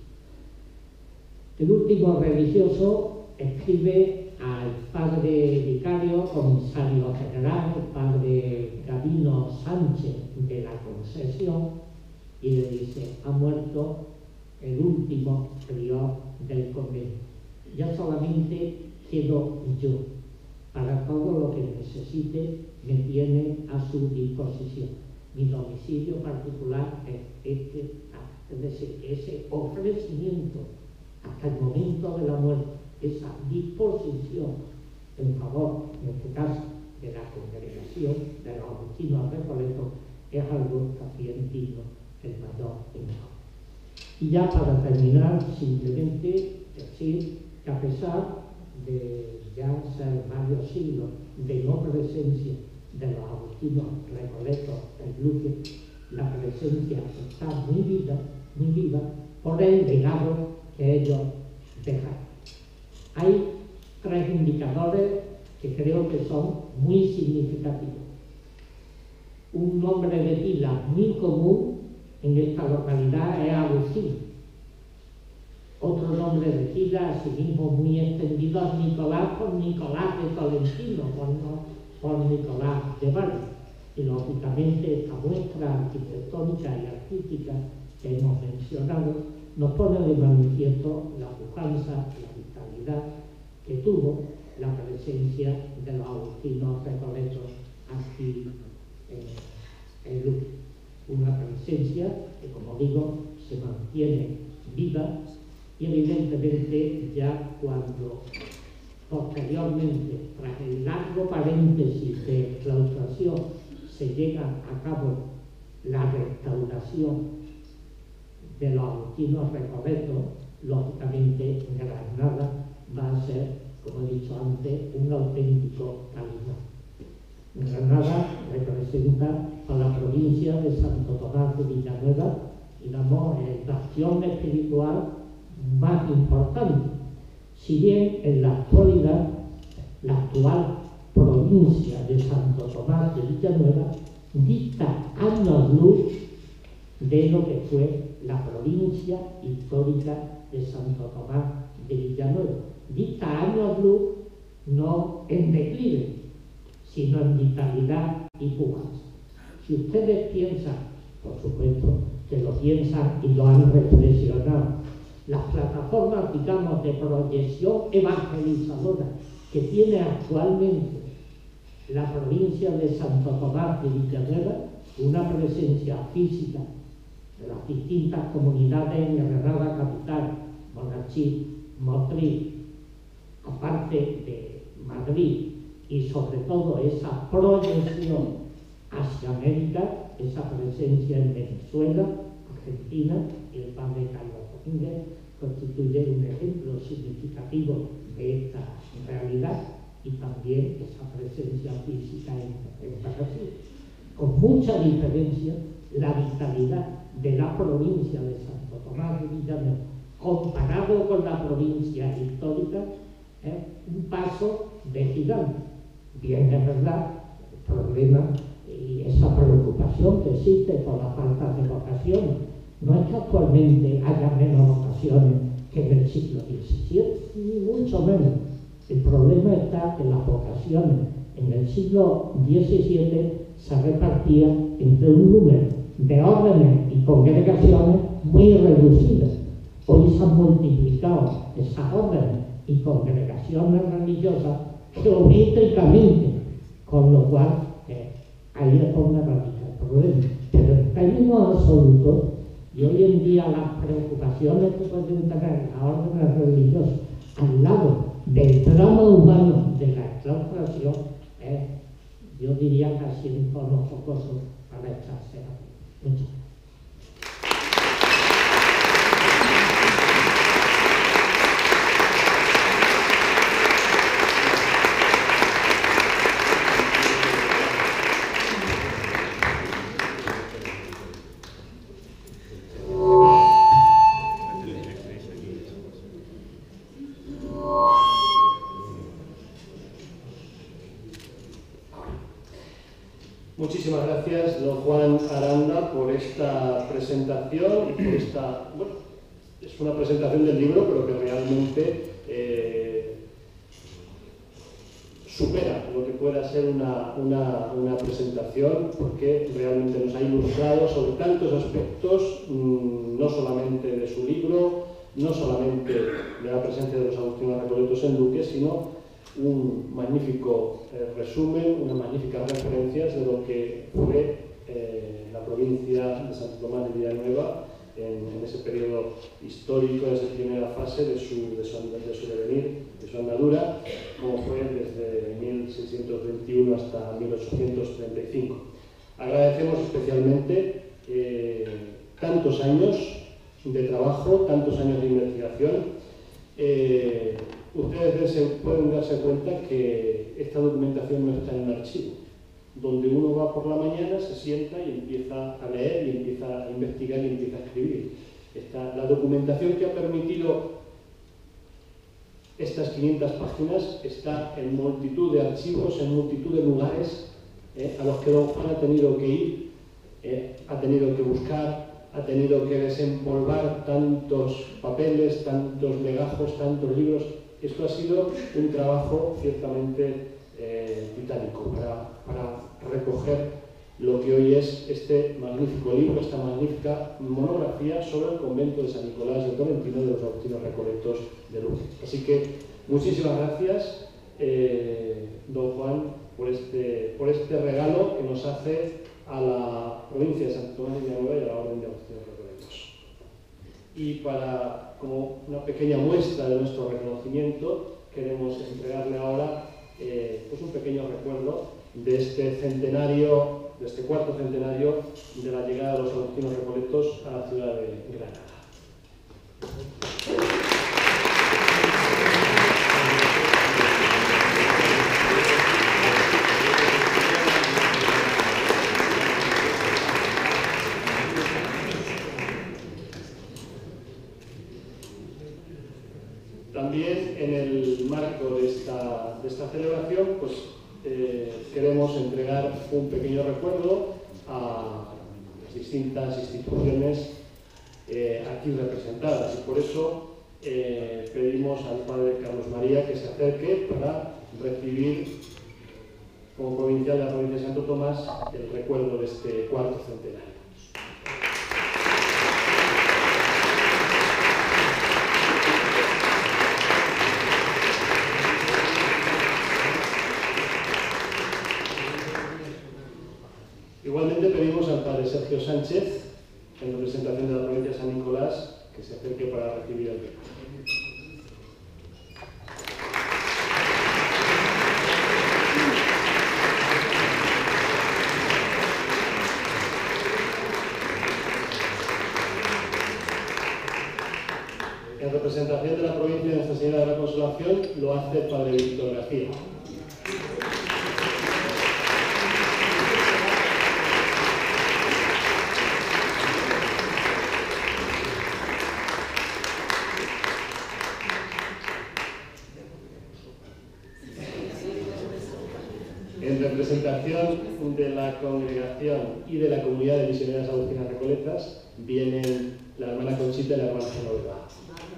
El último religioso escribe al padre vicario, comisario general, el padre Gabino Sánchez de la Concesión, y le dice: ha muerto el último prior del convento. Ya solamente quedo yo. Para todo lo que necesite me tiene a su disposición. Mi domicilio particular es este. Es decir, ese ofrecimiento hasta el momento de la muerte, esa disposición en favor, en este caso, de la congregación de los agustinos recoletos, es algo también digno del mayor enfoque. Y ya para terminar, simplemente decir que a pesar de ya ser varios siglos de no presencia de los agustinos recoletos en Luque, la presencia está muy viva, muy viva por el legado que ellos dejaron. Hay tres indicadores que creo que son muy significativos. Un nombre de pila muy común en esta localidad es Agustín. Otro nombre de pila, asimismo muy extendido, es Nicolás, por Nicolás de Tolentino, por, no, por Nicolás de Bari. Y lógicamente esta muestra arquitectónica y artística que hemos mencionado nos pone de manifiesto la pujanza, la vitalidad que tuvo la presencia de los agustinos recoletos aquí en, en Luque. Una presencia que, como digo, se mantiene viva y evidentemente ya cuando posteriormente, tras el largo paréntesis de claustración, se llega a cabo la restauración de los agustinos recoletos, lógicamente Granada va a ser, como he dicho antes, un auténtico talismán. Granada representa a la provincia de Santo Tomás de Villanueva, digamos, el bastión espiritual más importante. Si bien en la actualidad, la actual provincia de Santo Tomás de Villanueva dista años luz de lo que fue la provincia histórica de Santo Tomás de Villanueva. Dista años luz no en declive, sino en vitalidad y pujanza. Si ustedes piensan, por supuesto que lo piensan y lo han reflexionado, las plataformas, digamos, de proyección evangelizadora que tiene actualmente la provincia de Santo Tomás de Villanueva, una presencia física de las distintas comunidades en Granada capital, Monachí, Motril, aparte de Madrid, y sobre todo esa proyección hacia América, esa presencia en Venezuela, Argentina, y el padre Carlos Domínguez constituye un ejemplo significativo de esta realidad, y también esa presencia física en, en Brasil. Con mucha diferencia, la vitalidad de la provincia de Santo Tomás de Villanueva, comparado con la provincia histórica, es un paso de gigante. Bien, es verdad, el problema y esa preocupación que existe por la falta de vocaciones. No es que actualmente haya menos vocaciones que en el siglo diecisiete, ni mucho menos. El problema está que las vocaciones en el siglo diecisiete se repartían entre un número de órdenes y congregaciones muy reducidas. Hoy se han multiplicado esas órdenes y congregaciones religiosas geométricamente, con lo cual eh, ahí es donde radica el problema. Pero en términos absolutos, y hoy en día las preocupaciones que pueden tener las órdenes religiosas al lado del drama humano de la exclaustración, eh, yo diría casi un tono jocoso para echarse a la mucho. Muchísimas gracias, don Juan Aranda, por esta presentación. Por esta, bueno, es una presentación del libro, pero que realmente eh, supera lo que pueda ser una, una, una presentación, porque realmente nos ha ilustrado sobre tantos aspectos, mmm, no solamente de su libro, no solamente de la presencia de los agustinos recoletos en Luque, sino un magnífico eh, resumen, unas magníficas referencias de lo que fue eh, la provincia de Santo Tomás de Villanueva en, en ese periodo histórico, en esa primera fase de su, de, su, de su devenir, de su andadura, como fue desde mil seiscientos veintiuno hasta mil ochocientos treinta y cinco. Agradecemos especialmente eh, tantos años de trabajo, tantos años de investigación. Eh, Ustedes pueden darse cuenta que esta documentación no está en un archivo, donde uno va por la mañana, se sienta y empieza a leer y empieza a investigar y empieza a escribir. Está, la documentación que ha permitido estas quinientas páginas está en multitud de archivos, en multitud de lugares eh, a los que don Juan ha tenido que ir, eh, ha tenido que buscar, ha tenido que desempolvar tantos papeles, tantos legajos, tantos libros. Esto ha sido un trabajo ciertamente eh, titánico para, para recoger lo que hoy es este magnífico libro, esta magnífica monografía sobre el convento de San Nicolás de Tolentino de los Agustinos Recoletos de Lourdes. Así que muchísimas gracias, eh, don Juan, por este, por este regalo que nos hace a la provincia de Santo Tomás de Villanueva y a la Orden de Agustinos Recoletos. Y para, como una pequeña muestra de nuestro reconocimiento, queremos entregarle ahora eh, pues un pequeño recuerdo de este centenario, de este cuarto centenario de la llegada de los Agustinos Recoletos a la ciudad de Granada. También en el marco de esta, de esta celebración, pues eh, queremos entregar un pequeño recuerdo a las distintas instituciones eh, aquí representadas, y por eso eh, pedimos al padre Carlos María que se acerque para recibir como provincial de la provincia de Santo Tomás el recuerdo de este cuarto centenario. Igualmente pedimos al padre Sergio Sánchez, en representación de la provincia de San Nicolás, que se acerque para recibir el recuerdo. En representación de la provincia de Nuestra Señora de la Consolación lo hace el padre Víctor García. En representación de la congregación y de la comunidad de misioneras agustinas recoletas vienen la hermana Conchita y la hermana Genoveva.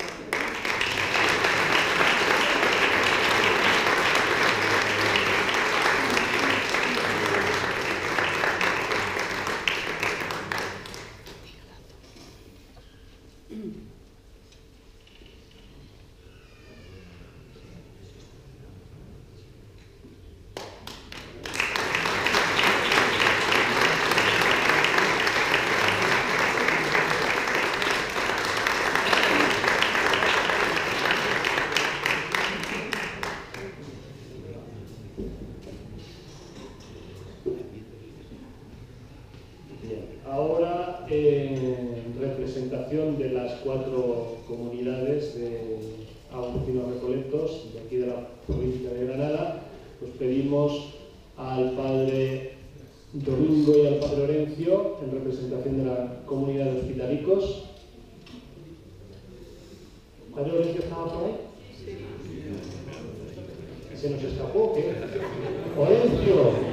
Ahora, en representación de las cuatro comunidades de agustinos recoletos de aquí de la provincia de Granada, pues pedimos al padre Domingo y al padre Orencio, en representación de la comunidad de hospitalicos. ¿Padre Orencio estaba por ahí? ¿Se nos escapó? ¿Qué? ¡Orencio!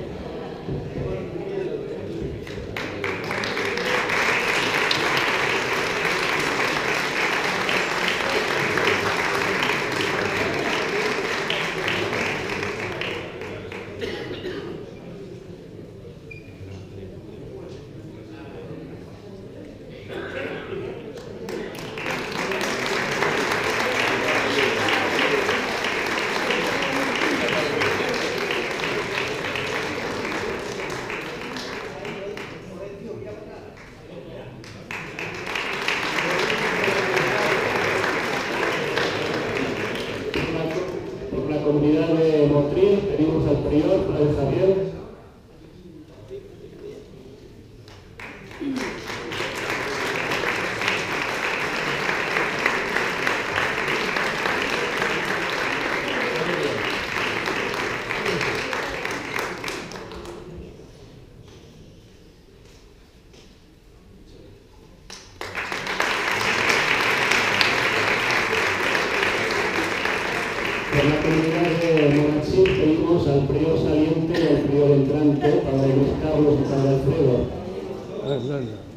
Comunidad de Motril, pedimos al prior, al Javier. Por la comunidad de Monachín pedimos al prior saliente y al prior entrante, padre Luis Carlos y padre Alfredo. Ah, no, no.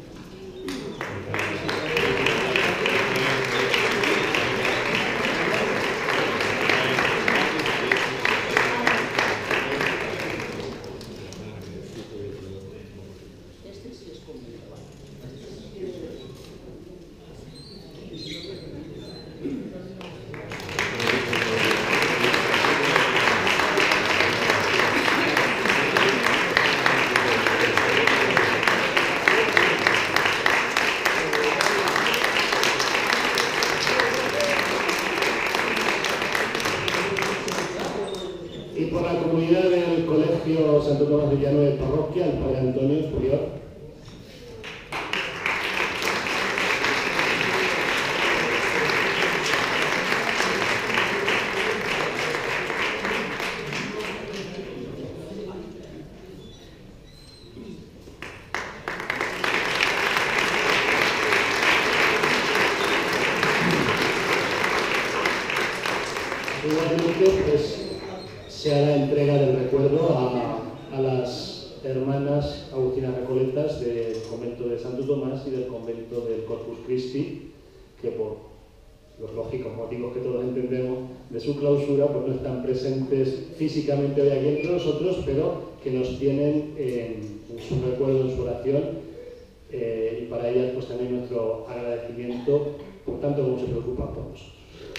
la comunidad del Colegio Santo Tomás de Villanueva de Parroquia, el Padre Antonio Superior. Igualmente, pues, se hará entrega del recuerdo a, a las hermanas agustinas recoletas del convento de Santo Tomás y del convento del Corpus Christi, que por los lógicos motivos que todos entendemos de su clausura, pues no están presentes físicamente hoy aquí entre nosotros, pero que nos tienen en, en su recuerdo, en su oración, eh, y para ellas pues también nuestro agradecimiento por tanto como se preocupan por nosotros.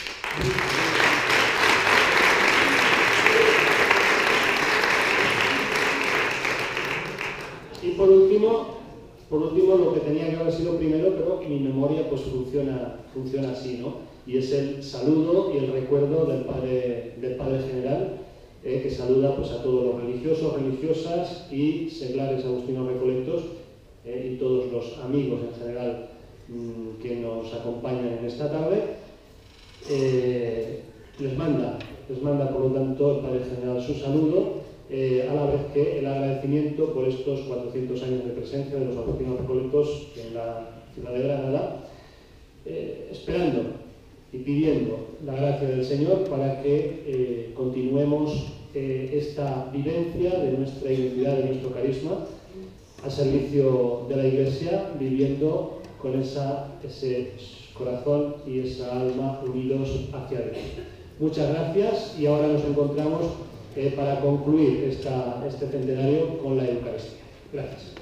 Y por último, por último, lo que tenía que haber sido primero, pero mi memoria pues funciona, funciona así, ¿no? Y es el saludo y el recuerdo del Padre, del padre General, eh, que saluda pues, a todos los religiosos, religiosas y seglares agustinos recolectos eh, y todos los amigos en general mmm, que nos acompañan en esta tarde. Eh, les manda, les manda por lo tanto el Padre General su saludo, eh, a la vez que el agradecimiento por estos cuatrocientos años de presencia de los agustinos recolectos en la ciudad de Granada, eh, esperando y pidiendo la gracia del Señor para que eh, continuemos eh, esta vivencia de nuestra identidad, de nuestro carisma, al servicio de la Iglesia, viviendo con esa, ese corazón y esa alma unidos hacia Dios. Muchas gracias y ahora nos encontramos eh, para concluir esta, este centenario con la Eucaristía. Gracias.